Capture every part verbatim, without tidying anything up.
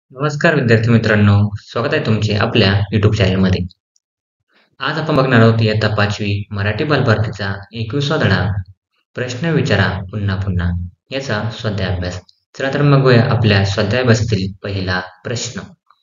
नमस्कार विद्यार्थी मित्रांनो, स्वागत आहे तुमचे आपल्या YouTube चॅनलमध्ये. आज आपण बघणार आहोत इयत्ता पाचवी मराठी बालभारतीचा एकविसावा धडा प्रश्न विचारा पुन्हा पुन्हा याचा स्वाध्याय अभ्यास. चला तर मग बघूया आपल्या स्वाध्याय अभ्यासातील पहिला प्रश्न.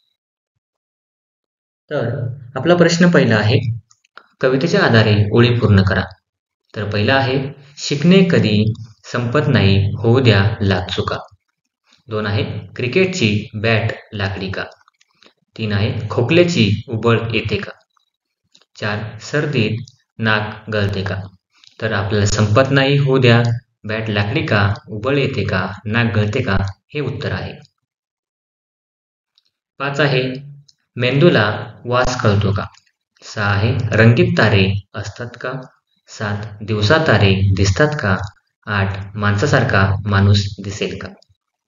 तर आपला प्रश्न पहिला आहे, कवितेच्या आधारे ओळी पूर्ण करा. तर पहिला आहे, शिकणे कधी संपत नाही, होऊ द्या लाख चुका. दोन आहे, क्रिकेटची बॅट लाकडी का. तीन आहे, खोकल्याची उबळ येते का. चार, सर्दीत नाक गळते का. तर आपल्याला संपत नाही, होऊ द्या, बॅट लाकडी का, उबळ येते का, नाक गळते का हे उत्तर आहे. पाच आहे, मेंदूला वास कळतो का. सहा आहे, रंगीत तारे असतात का. सात, दिवसा तारे दिसतात का. आठ, माणसासारखा माणूस दिसेल का.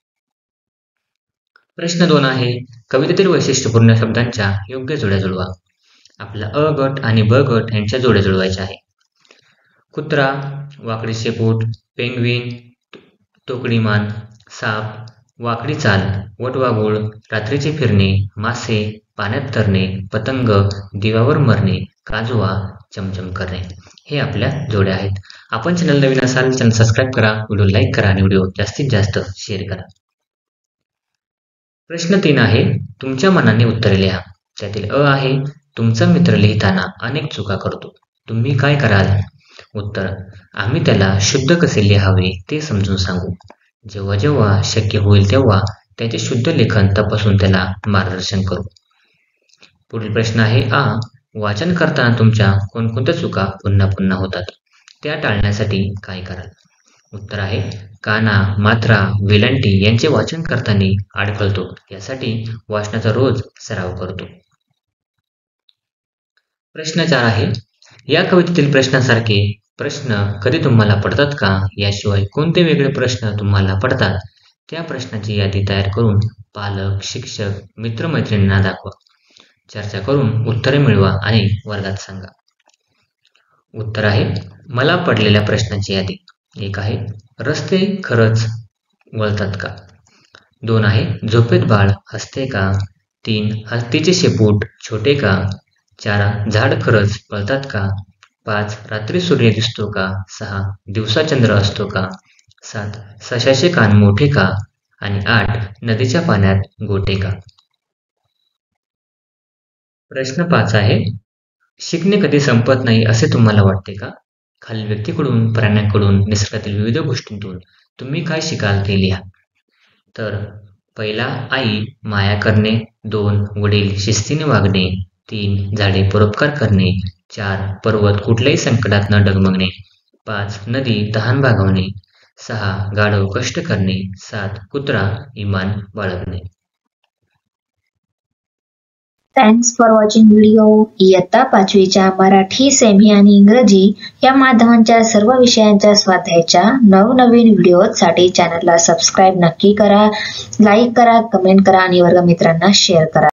प्रश्न दोन आहे, कवितेतील वैशिष्ट्यपूर्ण शब्दांच्या योग्य जोड्या जुळवा. आपला अ गट आणि ब गट यांच्या जोड्या जुळवायच्या आहे. कुत्रा, वाकडी शेपूट, पेंग्विन, तोकडी मान, साप, वाकडी चाल, वटवाघूळ, रात्रीचे फिरणे, मासे, पाण्यात तरणे, पतंग, दिव्यावर मरणे, काजवा, चमचम करणे हे आपल्या जोड्या आहेत. आपण चॅनल नवीन असाल चॅनल सबस्क्राईब करा, व्हिडिओ लाईक करा आणि व्हिडिओ जास्तीत जास्त शेअर करा. प्रश्न तीन आहे, तुमच्या मनाने उत्तरे लिहा. त्यातील अ आहे, तुमचा मित्र लिहिताना अनेक चुका करतो, तुम्ही काय कराल. उत्तर, आम्ही त्याला शुद्ध कसे लिहावे ते समजून सांगू. जेव्हा जेव्हा शक्य होईल तेव्हा त्याचे शुद्ध लेखन तपासून त्याला मार्गदर्शन करू. पुढील प्रश्न आहे आ, वाचन करताना तुमच्या कोणकोणत्या चुका पुन्हा पुन्हा होतात, त्या टाळण्यासाठी काय कराल. उत्तर आहे, काना, मात्रा, वेलांटी यांचे वाचन करताना अडखळतो, यासाठी वाचनाचा रोज सराव करतो. प्रश्न चार आहे, या कवितेतील प्रश्नासारखे प्रश्न कधी तुम्हाला पडतात का, याशिवाय कोणते वेगळे प्रश्न तुम्हाला पडतात त्या प्रश्नाची यादी तयार करून पालक, शिक्षक, मित्रमैत्रिणींना दाखवा. चर्चा करून उत्तरे मिळवा आणि वर्गात सांगा. उत्तर आहे, मला पडलेल्या प्रश्नांची यादी. एक आहे, रस्ते खरंच वळतात का. दोन आहे, झोपेत बाळ हसते का. तीन, हत्तीचे शेपूट छोटे का. चार, झाड खरंच पळतात का. पाच, रात्री सूर्य दिसतो का. सहा, दिवसा चंद्र असतो का. सात, सशाचे कान मोठे का. आणि आठ, नदीच्या पाण्यात गोटे का. प्रश्न पाच आहे, शिकणे कधी संपत नाही असे तुम्हाला वाटते का. खालील व्यक्तीकडून, प्राण्यांकडून, निसर्गातील विविध गोष्टींतून तुम्ही काय शिकाल ते लिहा. तर पहिला, आई माया करणे. दोन, वडील शिस्तीने वागणे. तीन, झाडे परोपकार करणे. चार, पर्वत कुठल्याही संकटात न डगमगणे. पाच, नदी तहान भागवणे. सहा, गाढव कष्ट करणे. सात, कुत्रा इमान बाळगणे. Thanks for watching video. इयत्ता पाचवीच्या मराठी, सेमी आणि इंग्रजी या माध्यमांच्या सर्व विषयांच्या स्वाध्यायाच्या नवनवीन व्हिडिओसाठी चॅनलला सबस्क्राईब नक्की करा, लाईक करा, कमेंट करा आणि वर्गमित्रांना शेअर करा.